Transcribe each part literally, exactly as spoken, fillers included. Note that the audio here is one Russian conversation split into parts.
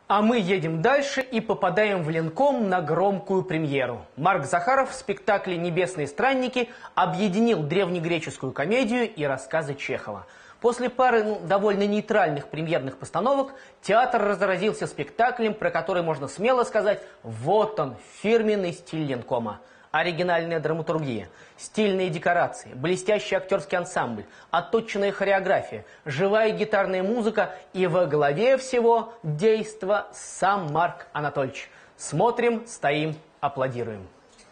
А мы едем дальше и попадаем в Ленком на громкую премьеру. Марк Захаров в спектакле «Небесные странники» объединил древнегреческую комедию и рассказы Чехова. После пары ну, довольно нейтральных премьерных постановок театр разразился спектаклем, про который можно смело сказать «вот он, фирменный стиль Ленкома». Оригинальная драматургия, стильные декорации, блестящий актерский ансамбль, отточенная хореография, живая гитарная музыка и во главе всего действо сам Марк Анатольевич. Смотрим, стоим, аплодируем.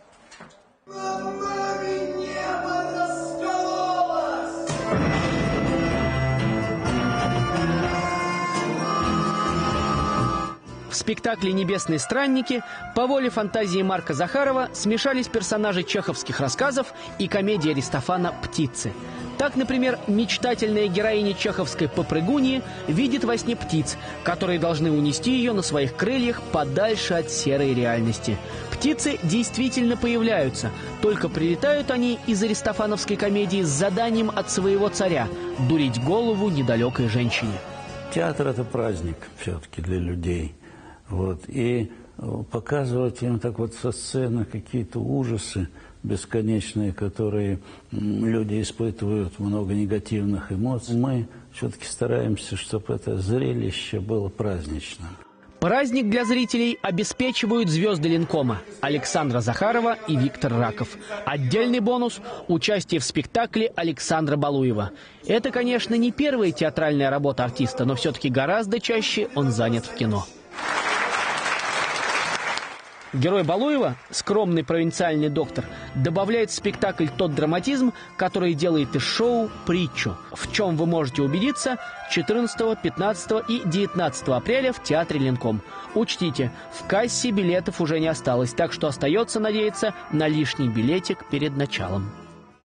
В спектакле «Небесные странники» по воле фантазии Марка Захарова смешались персонажи чеховских рассказов и комедии Аристофана «Птицы». Так, например, мечтательная героиня чеховской попрыгуньи видит во сне птиц, которые должны унести ее на своих крыльях подальше от серой реальности. Птицы действительно появляются, только прилетают они из аристофановской комедии с заданием от своего царя – дурить голову недалекой женщине. Театр – это праздник все-таки для людей. Вот. И показывать им так вот со сцены какие-то ужасы бесконечные, которые люди испытывают, много негативных эмоций. Мы все-таки стараемся, чтобы это зрелище было праздничным. Праздник для зрителей обеспечивают звезды Ленкома Александра Захарова и Виктор Раков. Отдельный бонус – участие в спектакле Александра Балуева. Это, конечно, не первая театральная работа артиста, но все-таки гораздо чаще он занят в кино. Герой Балуева, скромный провинциальный доктор, добавляет в спектакль тот драматизм, который делает из шоу притчу, в чем вы можете убедиться четырнадцатого, пятнадцатого и девятнадцатого апреля в театре Ленком. Учтите, в кассе билетов уже не осталось, так что остается надеяться на лишний билетик перед началом.